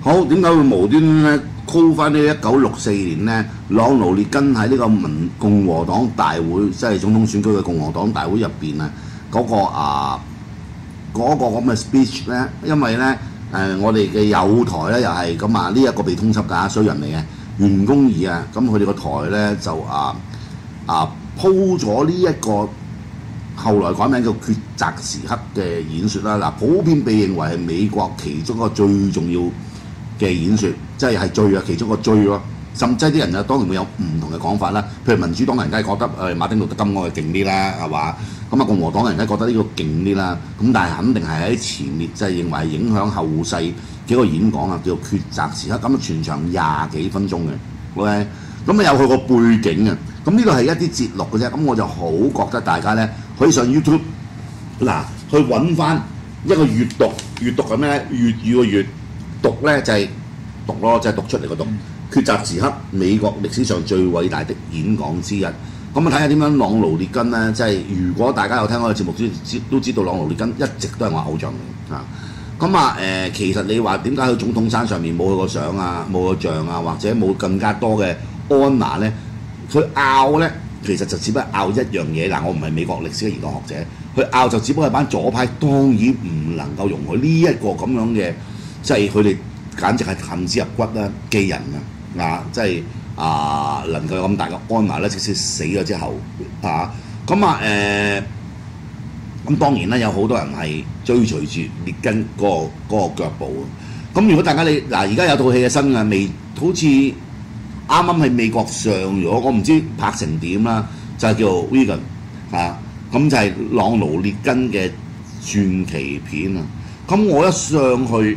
好，點解會無端端咧 call 翻呢1964年咧，朗奴列根喺呢個共和黨大會，即係總統選舉嘅共和黨大會入邊啊，嗰個咁嘅 speech 咧，因為咧我哋嘅友台咧又係咁啊，呢一個被通緝㗎衰人嚟嘅袁弓夷啊，咁佢哋個台咧就鋪咗呢一個後來改名叫抉擇時刻嘅演說啦。嗱，普遍被認為係美國其中一個最重要嘅演說，即係最其中一個最咯。甚至啲人啊當然會有唔同嘅講法啦。譬如民主黨人梗係覺得馬丁路德金嗰個勁啲啦，係嘛？咁啊共和黨人梗係覺得呢個勁啲啦。咁但係肯定係喺前列，即係認為影響後世幾個演講啊，叫做抉擇時刻。咁啊全場20幾分鐘嘅，OK。咁啊有佢個背景啊。咁呢度係一啲節錄嘅啫。咁我就好覺得大家咧可以上 YouTube 嗱去揾翻一個閱讀係咩咧？粵語個粵讀咧就係讀咯，就係讀出嚟個讀。抉擇時刻，美國歷史上最偉大的演講之一。咁啊睇下點樣朗奴列根咧，即係如果大家有聽我嘅節目都知道朗奴列根一直都係我偶像嚟啊。咁啊其實你話點解喺總統山上面冇佢個相啊，冇個像啊，或者冇更加多嘅安娜咧？佢拗咧，其實就只不過拗一樣嘢。嗱，我唔係美國歷史嘅研究學者，佢拗就只不過係班左派當然唔能夠容許呢一個咁樣嘅，即係佢哋簡直係恨之入骨啦嘅人啊！即係能夠有咁大嘅安娜咧，即使死咗之後咁當然啦，有好多人係追隨住列根嗰個腳步。咁如果大家而家有套戲嘅新嘅未，好似啱啱喺美國上咗，我唔知拍成點啦，就係叫 Reagan 咁就係朗奴列根嘅傳奇片啊！咁我一上去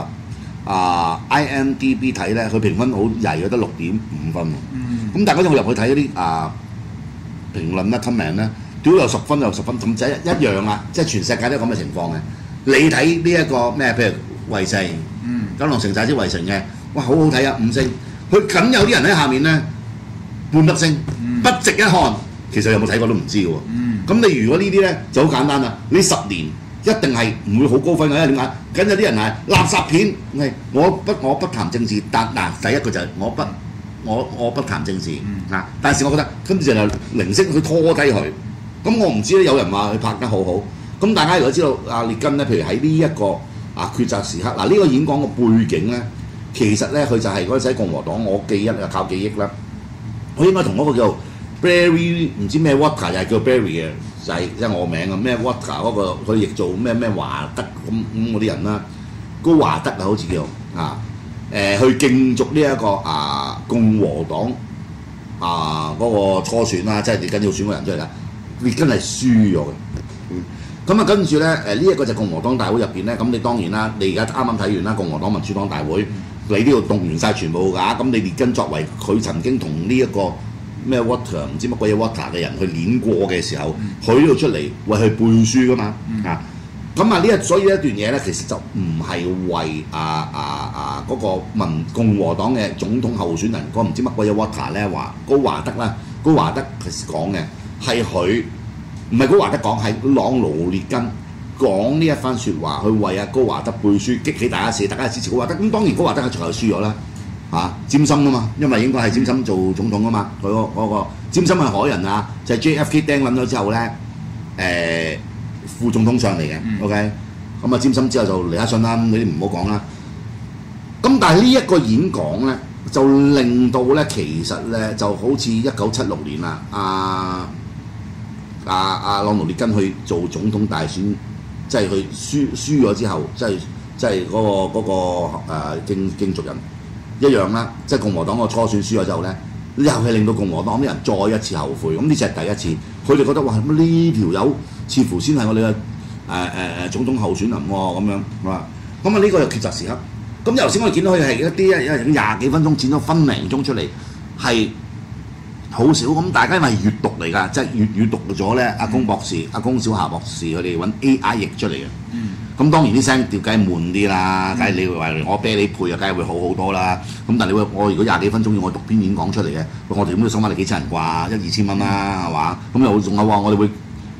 IMDB 睇咧，佢評分好曳，得6.5分喎。咁大家都入去睇嗰啲評論啦、comment 咧，屌有10分有10分，咁就一樣啊！即係全世界都有咁嘅情況嘅。你睇呢一個咩？譬如圍城，九龍城寨之圍城嘅，哇好好睇啊，5星。佢梗有啲人喺下面咧半粒星，不值一看。其實有冇睇過都唔知嘅喎。咁你如果呢啲咧就好簡單啦。呢10年一定係唔會好高分嘅，因為點解？梗有啲人係垃圾片。我不談政治，但第一個就係我不談政治但是我覺得跟住就係零星去拖低佢。咁我唔知咧，有人話佢拍得好好。咁大家如果知道列根咧，譬如喺呢一個抉擇時刻呢個演講嘅背景咧。其實咧，佢就係嗰陣時喺共和黨，我記憶靠記憶啦。佢應該同嗰個叫 Barry 唔知咩 Water 又係叫 Barry 嘅，就係即係我名啊咩 Water 嗰個，佢譯做咩華德咁嗰啲人啦。高華德好似叫去競逐呢一個共和黨嗰個初選啦，即係列根要選個人出嚟啦。列根係輸咗嘅。咁跟住咧呢一個就共和黨大會入邊咧，咁你當然啦，你而家啱啱睇完啦，共和黨民主黨大會。你都要動員晒全部㗎，咁你列根作為佢曾經同呢一個咩 Water 唔知乜鬼嘢 Water 嘅人去練過嘅時候，佢都要出嚟為佢背書㗎嘛所以呢一段嘢咧，其實就唔係為嗰個共和黨嘅總統候選人嗰唔知乜鬼嘢 Water 咧話高華德啦，高華德其實講嘅係佢，唔係高華德講，係朗奴列根。講呢一番説話，去為高華德背書，激起大家支持高華德。咁當然高華德係最後輸咗啦，詹森啊嘛，因為應該係詹森做總統啊嘛。佢嗰個詹森係海人就係 JFK 釘撚咗之後咧，副總統上嚟嘅。OK， 咁詹森之後就尼克遜啦，呢啲唔好講啦。咁但係呢一個演講咧，就令到咧其實咧就好似1976年啦，朗奴列根去做總統大選。即係佢輸咗之後，即係嗰個競逐人一樣啦。即係共和黨個初選輸咗之後咧，又係令到共和黨啲人再一次後悔。咁呢次係第一次，佢哋覺得哇，呢條友似乎先係我哋嘅總統候選人喎咁樣係嘛？咁呢個又抉擇時刻。咁頭先我哋見到佢係一啲20幾分鐘剪咗分零鐘出嚟，係好少。咁大家因為閱讀嚟㗎，即係閱讀咗咧。阿龔博士、阿龔小霞博士佢哋揾 AI 譯出嚟嘅。咁當然啲聲調梗係悶啲啦，梗係你話我啤你配啊，梗係會好好多啦。咁但係我如果20幾分鐘要我讀篇演講出嚟嘅，我哋咁都收翻你幾千人啩，1、2千蚊啦係嘛？咁又仲有話我哋會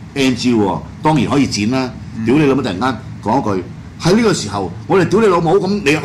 NG 喎，當然可以剪啦。屌你老母突然間講一句喺呢個時候，我哋屌你老母咁你喂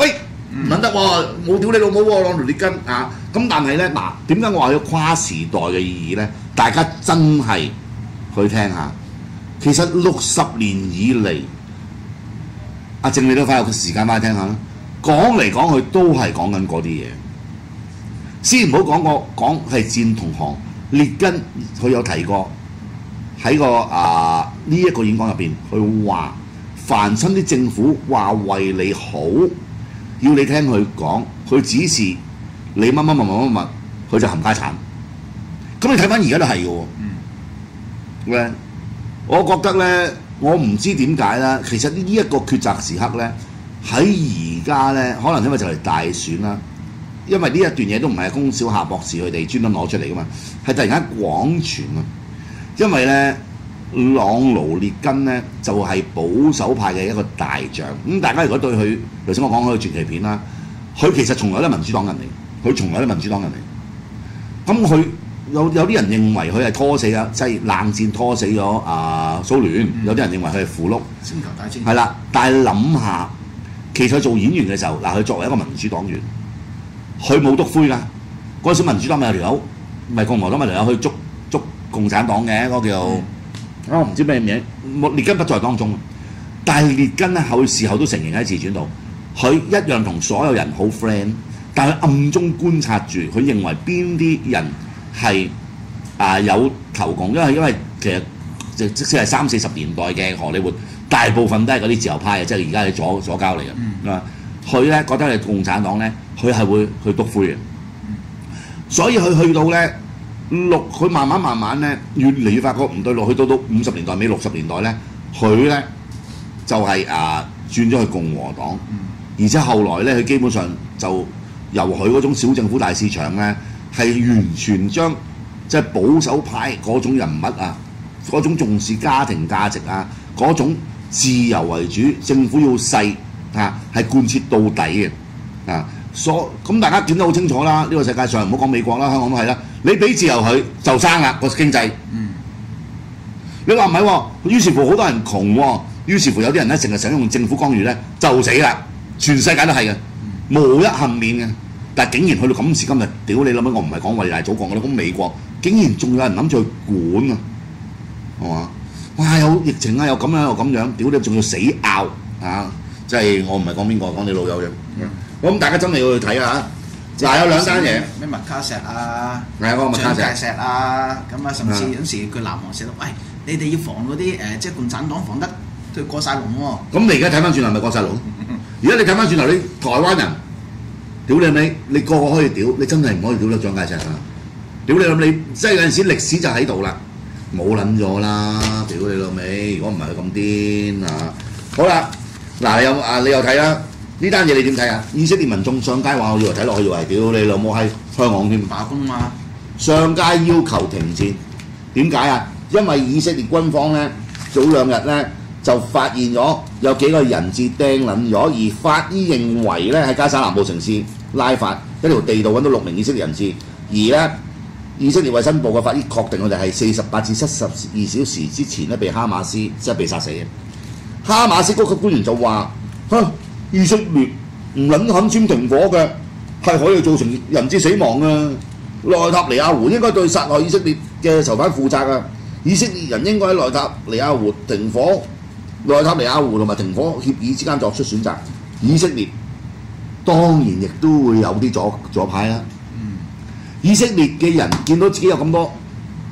唔撚得喎，冇屌你老母喎，攞條列根啊！咁但係咧嗱，點解我話要跨時代嘅意義咧？大家真係去聽下，其實60年以嚟，阿正你都快有時間翻去聽下啦。講嚟講去都係講緊嗰啲嘢，先唔好講係戰同行，列根佢有提過喺個呢一個演講入邊，佢話凡親啲政府話為你好，要你聽佢講，佢指示你乜乜乜乜乜乜，佢就冚家產。咁你睇翻而家都係嘅喎，我覺得咧，我唔知點解啦。其實呢一個抉擇時刻咧，喺而家咧，可能因為就嚟大選啦，因為呢一段嘢都唔係龔小夏博士佢哋專登攞出嚟噶嘛，係突然間廣傳啊。因為咧，朗奴列根咧就係保守派嘅一個大將。咁大家如果對佢頭先我講嗰個傳奇片啦，佢其實從來都係民主黨人嚟，佢從來都係民主黨人嚟。咁佢有啲人認為佢係拖死啊，即係冷戰拖死咗蘇聯。有啲人認為佢係符碌。星球大戰。係啦，但係諗下，其實做演員嘅時候，佢作為一個民主黨員，佢冇篤灰㗎。嗰陣時民主黨咪有條友，唔係共和黨咪條友去捉共產黨嘅嗰個叫我唔知咩名，列根不在當中。但係列根咧後事後都承認喺自傳度，佢一樣同所有人好 friend， 但係暗中觀察住，佢認為邊啲人係有投共，因為其實即使係30、40年代嘅荷里活，大部分都係嗰啲自由派嘅，即係而家係左膠嚟嘅。佢咧覺得係共產黨咧，佢係會去篤灰嘅，所以佢去到咧佢慢慢咧越嚟越發覺唔對路，去到50年代尾60年代咧，佢咧就係轉咗去共和黨，而且後來咧佢基本上就由佢嗰種小政府大市場咧，係完全將即係保守派嗰種人物嗰種重視家庭價值嗰種自由為主，政府要細係貫徹到底嘅咁大家點得好清楚啦！呢個世界上唔好講美國啦，香港都係啦。你俾自由佢就生啦個經濟。你話唔係喎？於是乎好多人窮喎，於是乎有啲人咧成日想用政府干預咧就死啦。全世界都係嘅，無一幸免嘅。但係竟然去到今時今日，屌你諗乜？我唔係講偉大祖國，我哋講美國，竟然仲有人諗住去管係嘛？哇！有疫情有咁樣又咁樣，屌你仲要死拗即係我唔係講邊個，講你老友啫。咁大家真係要去睇下有兩單嘢， 咩麥卡錫嗰個麥卡錫咁甚至有時佢南韓寫到，喂，你哋要防嗰啲即係共產黨防得佢過晒龍喎。咁你而家睇翻轉頭咪過晒龍？而家你睇翻轉頭，你台灣人，屌你尾，你個個可以屌，你真係唔可以屌得蔣介石屌你諗你，即係有陣時歷史就喺度啦，冇撚咗啦，屌你老味！如果唔係佢咁癲好啦，嗱你又睇啦。呢單嘢你點睇啊？以色列民眾上街話，我以為睇落去以為屌你老母喺香港添， 罷工嘛， 上街要求停戰，點解啊？因為以色列軍方咧早2日咧就發現咗有幾個人質掟撚咗，而法醫認為咧喺加沙南部城市拉法一條地道揾到6名以色列人質，而咧以色列衛生部嘅法醫確定佢哋係48至72小時之前咧被哈馬斯即係被殺死嘅。哈馬斯高級官員就話：以色列唔撚肯簽停火嘅，係可以造成人質死亡啊！內塔尼亞胡應該對殺害以色列嘅囚犯負責啊！以色列人應該喺內塔尼亞胡同埋停火協議之間作出選擇。以色列當然亦都會有啲左派啦。以色列嘅人見到自己有咁多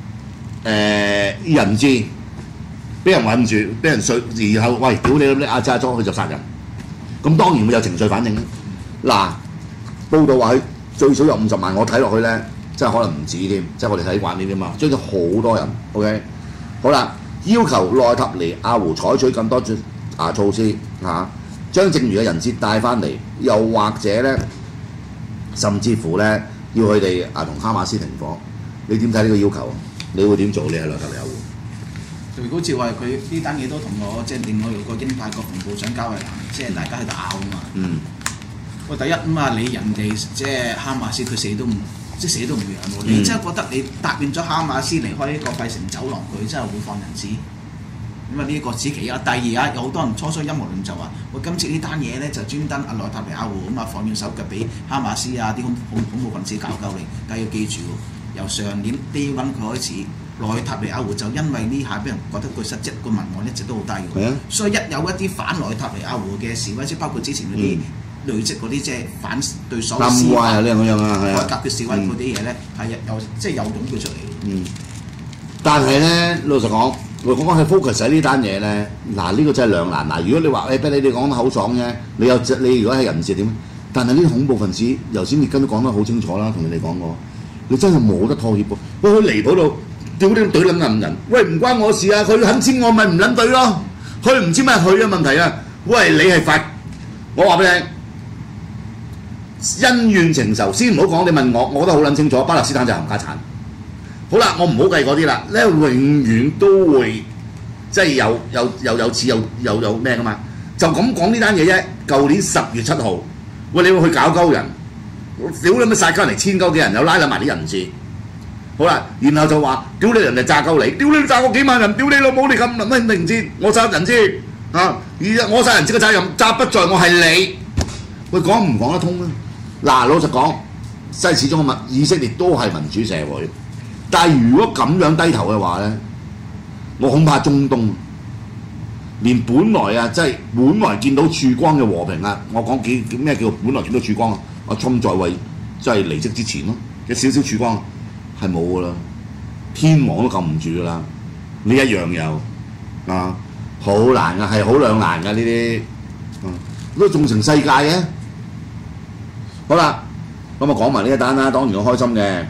人質俾人韞住，俾人碎，然後喂屌你阿扎咗佢就殺人。咁當然會有情緒反應啦。嗱，報道話佢最少有50萬，我睇落去咧，即係可能唔止添，即係我哋睇慣呢啲嘛，追咗好多人。OK， 好啦，要求內塔尼亞胡採取更多措施將剩餘嘅人質帶翻嚟，又或者咧，甚至乎咧要佢哋同哈馬斯停火。你點睇呢個要求？你會點做？你係內塔尼亞胡？ 如果照話佢呢單嘢都同我即係另外個英派國防部長交為難，即係大家喺度拗啊嘛。喂，第一你人哋即係哈馬斯佢死都唔讓喎。你真係覺得你答應咗哈馬斯離開呢個費城走廊，佢真係會放人質？ 咁啊呢個此其一。第二啊，有好多人初初陰謀論就話：我今次呢單嘢咧就專登內塔尼亞胡咁啊放軟手腳俾哈馬斯啊啲恐怖分子搞鳩你。但係要記住喎，由上年Day 1佢開始，內塔尼亞胡就因為呢下俾人覺得佢失職，個民望一直都好低嘅。所以一有一啲反內塔尼亞胡嘅示威，即係包括之前嗰啲累積嗰啲即係反對所謂司法改革嘅示威嗰啲嘢咧，係有即係有湧佢出嚟。 但係咧，老實講，我講係 focus 喺呢單嘢咧，嗱呢個真係兩難。嗱，如果你話俾你哋講得口爽啫，你如果係人質點？但係呢啲恐怖分子，頭先列根都講得好清楚啦，同你哋講過，你真係冇得拖協喎。喂，佢離譜到屌啲對撚人，喂唔關我事啊！佢肯簽我咪唔撚對咯，佢唔簽咪佢嘅問題啊！喂，你係法，我話俾你聽，恩怨情仇先唔好講。你問我覺得好撚清楚，巴勒斯坦就係冚家產。好啦，我唔好計嗰啲啦，咧永遠都會即係有似有咩噶嘛？就咁講呢單嘢啫。舊年10月7號，喂你會去搞鳩人，屌你咪殺鳩人嚟千鳩幾人，有拉撚埋啲人質。好啦，然後就話屌你人哋炸鳩你，屌你炸我幾萬人，屌你老母你咁乜明知我殺人質啊！我殺人質嘅責任責不在我係你。喂，講唔講得通咧？嗱，老實講，即係始終以色列都係民主社會。但係如果咁樣低頭嘅話咧，我恐怕中東連本來啊，即係本來見到曙光嘅和平啊，我講咩叫本來見到曙光啊？阿侵在位即係離職之前咯嘅少少曙光係冇噶啦，天王都撳唔住噶啦，呢一樣有啊，好難噶，係好兩難噶呢啲，都仲成世界嘅。好啦，咁啊講埋呢一單啦，當然我開心嘅。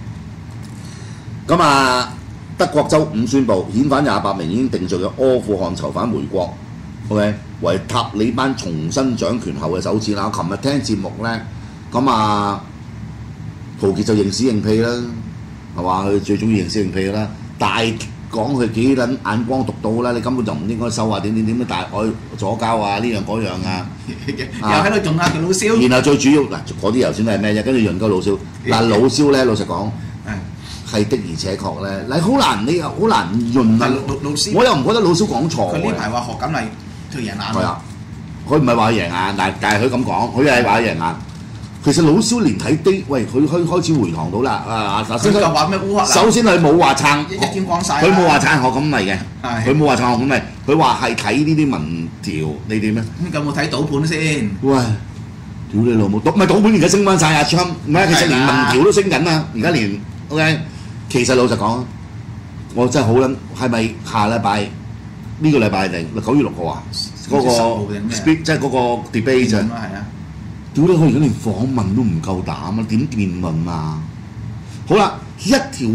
咁啊，德國週5宣布遣返28名已經定罪嘅阿富汗囚犯回國 ，OK， 為塔利班重新掌權後嘅首次啦。我琴日聽節目咧，咁啊，陶傑就認屎認屁啦，係嘛？佢最中意認屎認屁啦，大講佢幾撚眼光獨到啦，你根本就唔應該收啊點嘅大愛左膠啊呢樣嗰樣啊， 又喺度用下佢老蕭。 然後最主要嗱，嗰啲頭先都係咩啫？跟住潤鳩老蕭，嗱老蕭咧，老實講。係的而且確咧，你好難潤啊！ 老師， 我又唔覺得老蕭講錯。 佢呢排話學緊係佢贏硬。係啊， 佢唔係話贏硬，但係佢咁講，佢係話贏硬。其實老蕭連睇啲，喂，佢開始回堂到啦啊！ 佢就話咩烏克蘭？ 首先佢冇話撐， 一劍光晒。 佢冇話撐學咁嚟嘅，佢冇話撐學咁嚟，佢話係睇呢啲民調，你點咧？ 咁有冇睇賭盤先？ 喂，屌你老母！唔係賭盤而家升翻晒阿昌，唔係其實連民調都升緊啊！而家連 OK。其實老實講，我真係好撚，係咪下禮拜呢個禮拜定9月6號啊？嗰個 speak 即係嗰個 debate 啫。屌你！我而家連訪問都唔夠膽啊，點辯論啊？好啦，一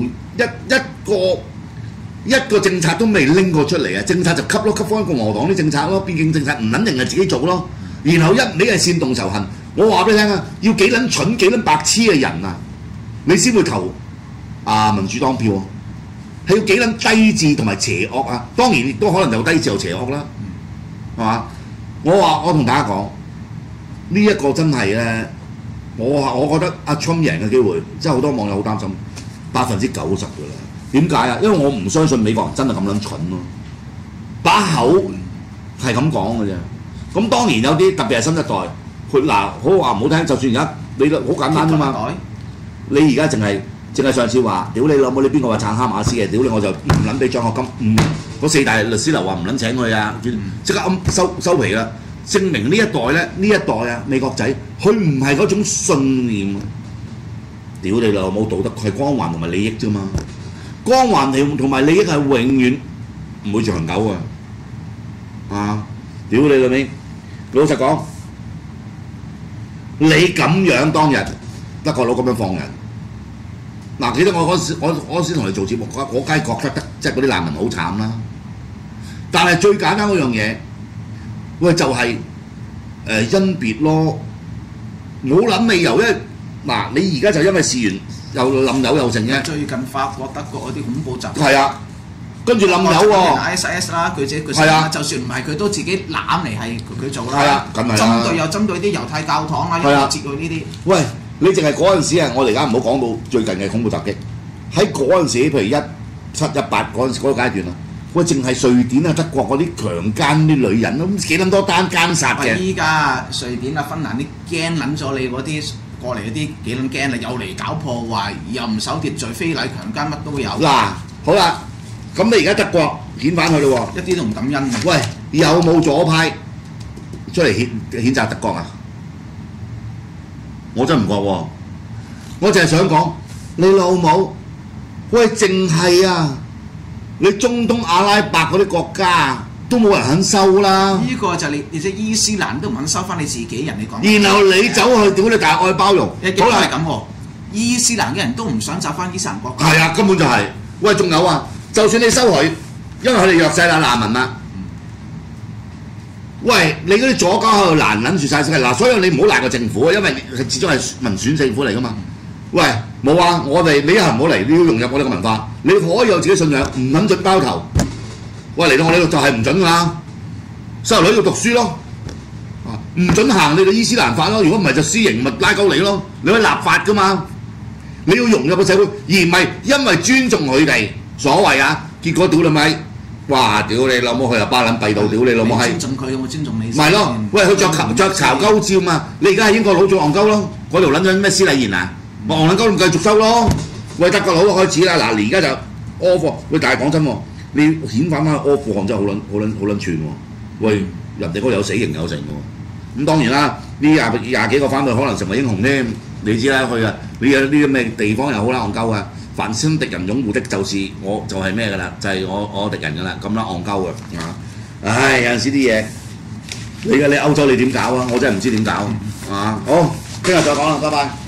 個政策都未拎過出嚟啊！政策就吸翻共和黨啲政策咯，邊境政策唔撚定係自己做咯。然後一味係煽動仇恨，我話俾你聽啊，要幾撚蠢幾撚白痴嘅人啊，你先會投民主黨票啊，係要幾撚低智同埋邪惡啊！當然亦都可能有低智又邪惡啦，係嘛？我同大家講，呢一個真係咧，我覺得阿 Trump 贏嘅機會，即係好多網友好擔心90%㗎啦。點解啊？因為我唔相信美國人真係咁撚蠢咯，把口係咁講嘅啫。咁當然有啲特別係新一代，佢嗱好話唔好聽，就算而家你好簡單啫嘛，你而家淨係上次話，屌你老母！你邊個話撐哈馬斯嘅？屌你我就唔撚俾獎學金，嗰4大律師樓話唔撚請佢啊！即刻收皮啦！證明呢一代啊，美國仔佢唔係嗰種信念，屌你老母！道德係光環同埋利益啫嘛，光環同埋利益係永遠唔會長久啊！屌你老味！老實講，你咁樣當日德國佬咁樣放人。嗱，記得我嗰時同你做節目，我梗係覺得即係嗰啲難民好慘啦。但係最簡單嗰樣嘢，喂就係甄別咯。冇諗理由，因為嗱你而家就因為事緣又冧友又成嘅。 最近法國德國嗰啲恐怖襲擊。 係啊，跟住冧友喎。 ISIS 啦，佢自己係啊， 就算唔係佢都自己攬嚟係佢做啦。 係啊，咁係針對又針對啲猶太教堂啊，又截佢呢啲。 喂！你淨係嗰陣時啊，我哋而家唔好講到最近嘅恐怖襲擊，喺嗰陣時，譬如17、18嗰個階段啊， 喂，淨係瑞典啊、德國嗰啲強姦啲女人，咁幾撚多單奸殺嘅。 依家瑞典啊、芬蘭啲驚撚咗你嗰啲過嚟嗰啲幾撚驚啦，又嚟搞破壞，又唔守秩序，非禮強姦乜都有。 嗱，好啦，咁你而家德國遣返佢咯喎，一啲都唔感恩嘅。 喂，有冇左派出嚟譴責德國啊？我真唔覺喎，我淨係想講你老母，喂，淨係啊！你中東阿拉伯嗰啲國家都冇人肯收啦。 呢個就你隻伊斯蘭都唔肯收翻你自己人，你講。 然後你走去屌你大愛包容， 好啦係咁喎。伊斯蘭嘅人都唔想走翻伊斯蘭國家。 係啊，根本就係。喂，仲有啊，就算你收佢，因為佢哋弱勢啦難民啦。喂，你嗰啲左膠喺度難撚住晒世界嗱，所以你唔好賴個政府，因為始終係民選政府嚟噶嘛。喂，冇啊！我哋你一係唔好嚟，你要融入我哋嘅文化。你可以有自己信仰，唔撚準包頭。喂，嚟到我呢度就係唔準㗎啦。細路女要讀書咯，唔準行你嘅伊斯蘭法咯。如果唔係就私刑，咪拉鳩你咯。你可以立法㗎嘛。你要融入個社會，而唔係因為尊重佢哋所謂啊，結果屌你咪，哇！屌你老母，佢又巴撚閉到屌你老母係。 尊重佢，有冇尊重你？ 唔係咯，喂，佢着巢鳩照嘛。你而家係英國佬做戇鳩咯，嗰條撚咗咩施禮賢啊？戇撚鳩咁繼續收咯。喂，德國佬開始啦，嗱，而家就阿富汗。喂，但係講真喎，你遣返翻阿富汗真係好撚串喎。喂，人哋嗰度有死刑有成喎。咁當然啦，呢廿幾個翻去可能成為英雄添。你知啦，佢啊，你有啲咁嘅地方又好啦，戇鳩啊。凡親敵人擁護的，就是我就係咩㗎啦，就係我敵人㗎啦，咁啦戇鳩嘅啊！唉，有陣時啲嘢，你歐洲你點搞啊？我真係唔知點搞啊！好，聽日再講啦，拜拜。